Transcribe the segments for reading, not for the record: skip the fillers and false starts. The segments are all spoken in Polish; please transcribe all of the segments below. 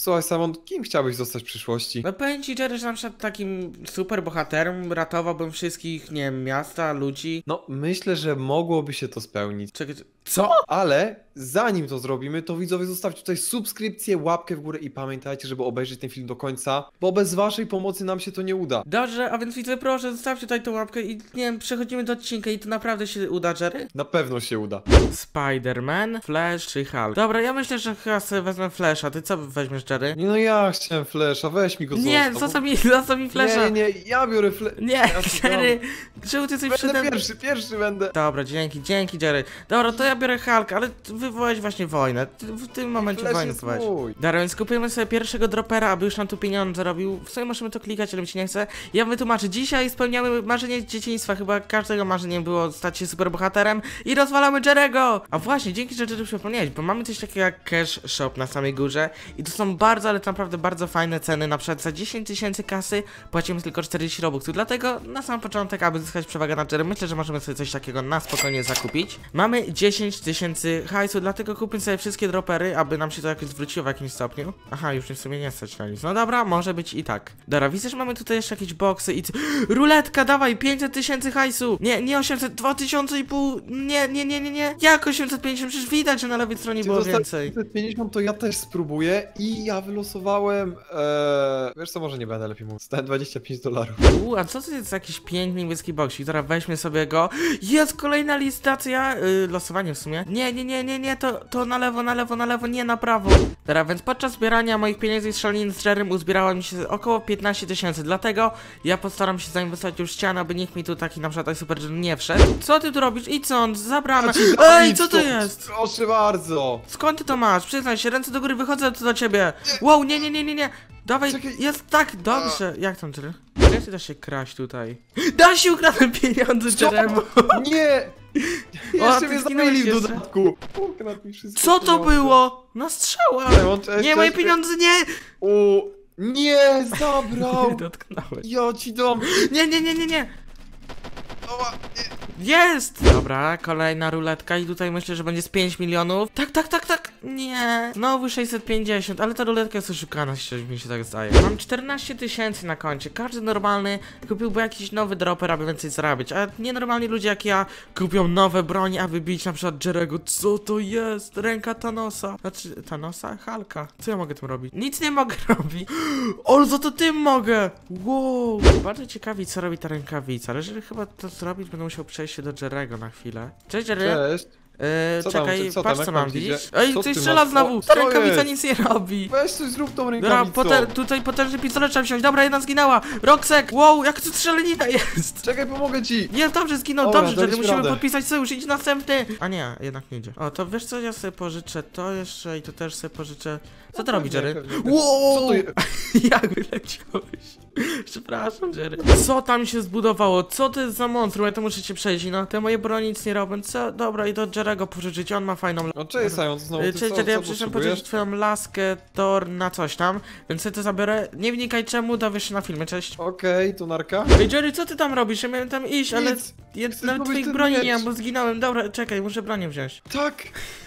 Słuchaj, Samon, kim chciałbyś zostać w przyszłości? No powiem ci, Jerry, że na przykład takim super bohaterem ratowałbym wszystkich, nie wiem, miasta, ludzi. No, myślę, że mogłoby się to spełnić. Czekaj, co? Ale zanim to zrobimy, to widzowie zostawcie tutaj subskrypcję, łapkę w górę i pamiętajcie, żeby obejrzeć ten film do końca, bo bez waszej pomocy nam się to nie uda. Dobrze, a więc widzę, proszę, zostawcie tutaj tą łapkę i nie wiem, przechodzimy do odcinka i to naprawdę się uda, Jerry? Na pewno się uda. Spider-Man, Flash czy Hulk? Dobra, ja myślę, że chyba sobie wezmę Flasha, ty co weźmiesz, Jerry? Nie no, ja chciałem Flasha, weź mi go Nie, zostaw. zostaw mi Flasha. Nie, ja biorę Flash. Nie, Jerry, czemu ty coś Będę pierwszy będę. Dobra, dzięki Jerry. Dobra, to ja biorę Hulk, ale ty wywołałeś właśnie wojnę. W tym momencie Flash wojnę jest wywołałeś. mój. Dobra, więc kupujemy sobie pierwszego dropera, aby już nam tu pieniądze robił. W sumie możemy to klikać, ale mi się nie chce. Ja wytłumaczę, dzisiaj spełniamy marzenie z dzieciństwa. Chyba każdego marzeniem było stać się superbohaterem i rozwalamy Jerry'ego. A właśnie, dzięki, że Jerry przypomniałeś, bo mamy coś takiego jak Cash Shop na samej górze i to są bardzo, ale naprawdę bardzo fajne ceny. Na przykład za 10 000 kasy płacimy tylko 40 robuxów. Dlatego na sam początek, aby zyskać przewagę nad Jerry, myślę, że możemy sobie coś takiego na spokojnie zakupić. Mamy 10 000 hajsu, dlatego kupmy sobie wszystkie dropery, aby nam się to jakoś zwróciło w jakimś stopniu. Aha, już w sumie nie stać na nic. No dobra, może być i tak. Dobra, widzę, że mamy tutaj jeszcze jakieś boksy i... Ruletka, dawaj, 500 000 hajsu! Nie 800, 2500, nie. Jak 850? Przecież widać, że na lewej stronie było więcej. 550 to ja też spróbuję i ja wylosowałem... Wiesz co, może nie będę lepiej mówił. Stałem $25. A co to jest za jakiś piękny niebieski boksik? Dobra, weźmy sobie go. Jest kolejna licytacja. Losowanie w sumie. Nie, to na lewo, nie na prawo. Dobra, więc podczas zbierania moich pieniędzy i strzelin z Jerrym uzbierało mi się około 15 000, dlatego ja postaram się zainwestować już w ścianę, aby nikt mi tu taki na przykład super nie wszedł. Co ty tu robisz? Idź stąd, zabramy. Ej, co to jest? Proszę bardzo. Skąd ty to masz? Przyznaj się, ręce do góry, wychodzę tu do ciebie. Wow, nie. Dawaj, Czekaj. jest tak, dobrze. Jak tam, Jerry? Jak da się kraść tutaj? Da się, ukradłem pieniądze Jerry'emu. Nie! Jeszcze ty mnie zginąłeś zabili w jeszcze. dodatku. Ukradł mi wszystkie Co to pieniądze. było? Na strzała! Cześć, Nie, moje cześć. pieniądze nie! Nie, zabrał! Dotknąłeś. Ja ci dam! Nie! Oła, nie. Jest! Dobra, kolejna ruletka i tutaj myślę, że będzie z 5 milionów. Tak. Nie. Znowu 650, ale ta ruletka jest oszukana, szczerze mi się tak zdaje. Mam 14 000 na koncie. Każdy normalny kupiłby jakiś nowy dropper, aby więcej zarabiać. A nienormalni ludzie jak ja kupią nowe broni, aby bić na przykład Jerry'ego. Co to jest? Ręka Thanosa. Znaczy, Thanosa? Hulka. Co ja mogę tym robić? Nic nie mogę robić. O, za to tym mogę! Wow. Bardzo ciekawi, co robi ta rękawica, ale jeżeli chyba to zrobić, będę musiał przejść się do Jerry'ego na chwilę. Cześć, Jerry. Cześć. Co tam, Czekaj, co patrz tam, co jak mam, tam widzisz? idzie? Ej, Co coś ty strzela masz? znowu! O, Ta co rękawica jest? nic nie robi! Weź coś zrób tą Dobra, rękawicą. tutaj potężny pistolet trzeba wziąć. Dobra, jedna zginęła! Roxek! Wow, jak to strzelanina jest! Czekaj, pomogę ci. Nie, dobrze, zginął, Dobra, dobrze, Jerry, daliśmy musimy radę. podpisać sojusz, idź następny! A nie, jednak nie idzie. O, to wiesz co, ja sobie pożyczę to jeszcze i to też sobie pożyczę. Co to robi, Jerry? Pewnie. Wow! Co to jest? Jak wyleciałeś? Przepraszam, Jerry. Co tam się zbudowało? Co to jest za monstrum? Ja to muszę cię przejść, no. Te moje broni nic nie robią. Co? Dobra, i do Jerry'ego pożyczyć, on ma fajną... No cześć, Sajon, znowu ty Cześć, co, Jerry, ja co przyszedłem potrzebujesz? pożyczyć twoją laskę, tor na coś tam, więc sobie to zabiorę. Nie wnikaj czemu, dowiesz się na filmie, cześć. Okej, to narka. Ej, Jerry, co ty tam robisz? Ja miałem tam iść, ale Nic. Chcę nawet zdobyć twoich ten broni miecz. nie mam, bo zginąłem. Dobra, czekaj, muszę bronię wziąć. Tak.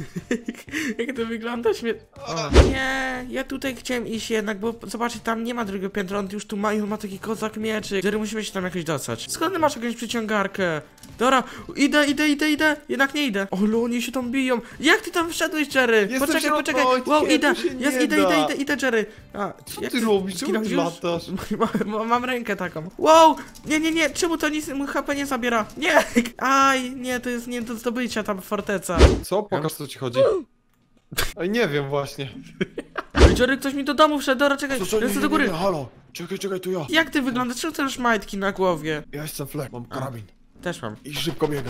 Jak to wygląda? Nie, ja tutaj chciałem iść jednak, bo zobaczcie, tam nie ma drugiego piętra, on już tu ma i on ma taki kozak mieczyk. Jerry, musimy się tam jakoś dostać. Skąd ty masz jakąś przyciągarkę? Dobra, idę, jednak nie idę. O, oni się tam biją. Jak ty tam wszedłeś, Jerry? Jestem Poczekaj, w środku. poczekaj. Oj, Wow, nie, idę, tu się jest, nie idę, da. Jerry. A, Co jak ty robisz? Czemu zginąłeś ty już? latasz? Mam rękę taką. Wow, nie, czemu to nic mój HP nie zabiera? Nie, aj, nie, to jest nie do zdobycia tam forteca. Co? Pokaż, co ci chodzi. Ej, nie wiem właśnie. Jerry, ktoś mi do domu wszedł, dobra, czekaj, lecę do góry. Halo. Czekaj, tu ja. Jak ty wyglądasz? Czemu ty masz majtki na głowie? Ja jestem Flash, mam karabin. Też mam. I szybko biegam.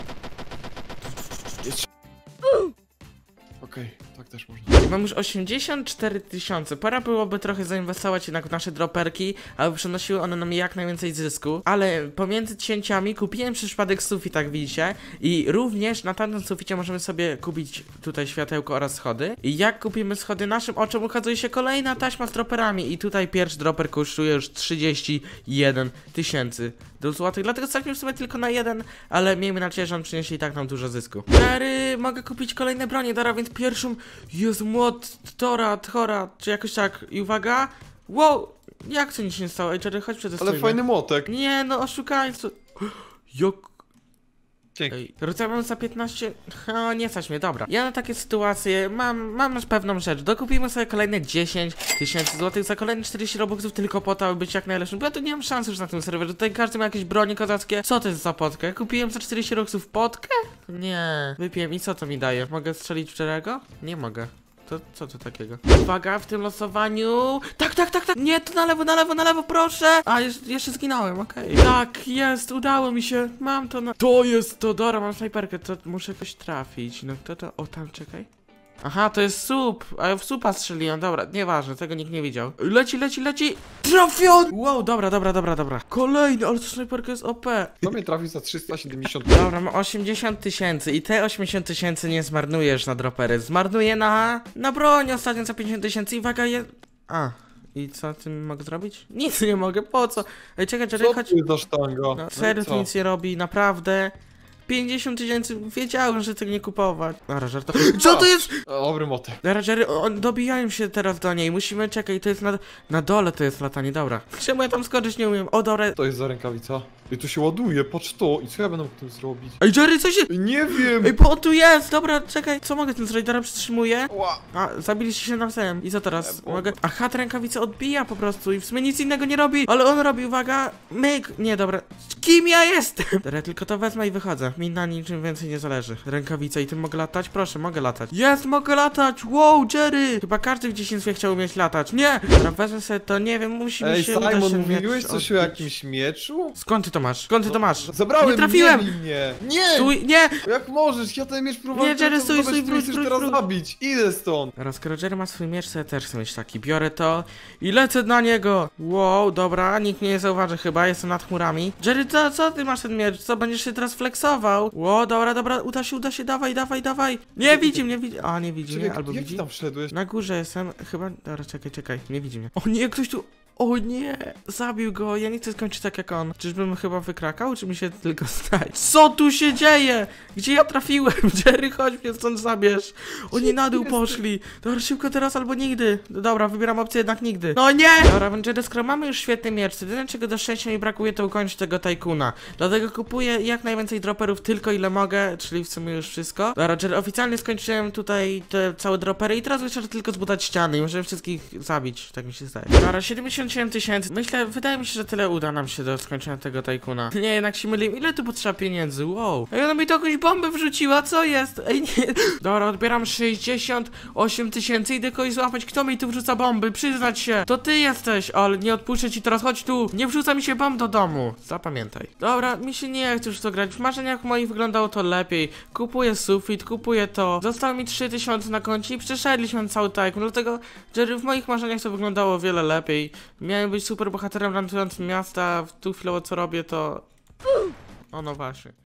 Jest... Okej, tak też można. Mam już 84 000. Pora byłoby trochę zainwestować jednak w nasze droperki, aby przynosiły one nam jak najwięcej zysku. Ale pomiędzy cięciami kupiłem przez przypadek sufit, tak widzicie. I również na tamtym suficie możemy sobie kupić tutaj światełko oraz schody. I jak kupimy schody, naszym oczom ukazuje się kolejna taśma z droperami. I tutaj pierwszy dropper kosztuje już 31 000 do złotych, dlatego staliśmy w sumie tylko na jeden, ale miejmy nadzieję, że on przyniesie i tak nam dużo zysku. Jerry, mogę kupić kolejne bronie, dobra, więc pierwszą jest młot Thora, czy jakoś tak. I uwaga, wow, jak to nic się nie stało? Ej, Jerry, chodź przetestujmy. Ale fajny młotek. Nie, no oszukańcu. Jak... Dzięki. Ej, rodzamy za 15... Ha, nie stać mnie, dobra. Ja na takie sytuacje mam już pewną rzecz. Dokupimy sobie kolejne 10 tysięcy złotych za kolejne 40 robuxów tylko po to, aby być jak najlepszym. Bo ja tu nie mam szans już na tym serwerze. Tutaj każdy ma jakieś bronie kozackie. Co to jest za potkę? Kupiłem za 40 robuxów potkę? Nie. Wypiłem i co to mi daje? Mogę strzelić w Jerego? Nie mogę. To co to takiego? Uwaga, w tym losowaniu. Tak. Nie, to na lewo, proszę. A, jeszcze zginąłem, okej. Tak, jest, udało mi się. Mam to na... To jest to, dobra, mam snajperkę, to muszę jakoś trafić. No kto to... O, tam, czekaj. Aha, to jest słup. A ja w słupa strzeliłem, dobra, nieważne, tego nikt nie widział. Leci. Trafion! Wow, dobra. Kolejny, ale to snajperka jest OP. To mnie trafi za 370. Dobra, mam 80 tysięcy i te 80 tysięcy nie zmarnujesz na dropery. Zmarnuję na broń ostatnio za 50 tysięcy i uwaga, A, i co tym mogę zrobić? Nic nie mogę, po co? Ej, czekaj, Co chodź. to jest za sztanga? No, serio co? to nic nie robi, naprawdę. 50 tysięcy, wiedziałem, że tego nie kupować. Dobra, Co to jest? Dobry motek. Dobra, Jerry, dobijają się teraz do niej, musimy, czekaj, to jest na dole to jest latanie, dobra. Czemu ja tam skoczyć nie umiem? O, dobra. To jest za rękawica. I tu się ładuje, patrz to. I co ja będę mógł tym zrobić? Ej, Jerry, co się... Nie wiem! Ej, bo on tu jest, dobra, czekaj, co mogę tym zrobić? Dobra, przytrzymuję. Ła. A, zabiliście się nawzajem. I co teraz? bo- Mogę... Aha, ta rękawica odbija po prostu i w sumie nic innego nie robi. Ale on robi, uwaga, myk. Nie, dobra. Kim ja jestem? Dobra, tylko to wezmę i wychodzę. Mi na niczym więcej nie zależy. Rękawica i tym mogę latać? Proszę, mogę latać. Jest, mogę latać! Wow, Jerry! Chyba każdy w dzieciństwie chciał umieć latać. Nie! Dobra, wezmę sobie to, nie wiem, musi mi Ej, się udać Simon, ten mówiłeś miecz coś o odbić. jakimś mieczu? Skąd ty to masz? Skąd ty to masz? Zabrałem, Nie trafiłem! nie bij mnie! Nie! Stój, nie! Jak możesz? Ja ten miecz próbowałem... Nie, Jerry, tylko stój, zdobyć, który wróć, chcesz teraz zabić. Idę stąd! Teraz skoro Jerry ma swój miecz, to ja też chcę mieć taki. Biorę to i lecę na niego. Wow, dobra, nikt mnie nie zauważy chyba, jestem nad chmurami. Jerry, co ty masz ten miecz? Co, będziesz się teraz flexował? Wow, dobra, uda się, dawaj. Nie widzi mnie, widzi. A, nie widzi mnie, albo jak widzi. ty tam wszedłeś? Na górze jestem, chyba... Dobra, czekaj, nie widzi mnie. O nie, ktoś tu... O nie, zabił go, ja nie chcę skończyć tak jak on. Czyżbym chyba wykrakał, czy mi się tylko stać? Co tu się dzieje? Gdzie ja trafiłem? Jerry, chodź mnie stąd zabierz. Oni na dół poszli. Dobra, szybko teraz albo nigdy. Dobra, wybieram opcję jednak nigdy. No nie! Dobra, więc Jerry, skoro mamy już świetny miecz, jedyne czego do szczęścia mi brakuje, to ukończyć tego tajkuna. Dlatego kupuję jak najwięcej dropperów tylko ile mogę, czyli w sumie już wszystko. Dobra, Jerry, oficjalnie skończyłem tutaj te całe dropery i teraz wystarczy tylko zbudować ściany i możemy wszystkich zabić, tak mi się zdaje. Dobra, 77 tysięcy. Myślę, wydaje mi się, że tyle uda nam się do skończenia tego tajkuna. Nie, jednak się myliłem. Ile tu potrzeba pieniędzy? Wow. Ej, ona mi to jakąś bombę wrzuciła, co jest? Ej, nie. Dobra, odbieram 68 tysięcy. Idę kogoś złapać. Kto mi tu wrzuca bomby? Przyznać się. To ty jesteś, ale nie odpuszczę ci teraz. Chodź tu. Nie wrzuca mi się bomb do domu. Zapamiętaj. Dobra, mi się nie chce już to grać. W marzeniach moich wyglądało to lepiej. Kupuję sufit, kupuję to. Zostało mi 3000 na koncie i przeszedliśmy cały tajkun. Dlatego, Jerry, w moich marzeniach to wyglądało o wiele lepiej. Miałem być super bohaterem ratującym miasta, w tu chwilę co robię to... O no właśnie.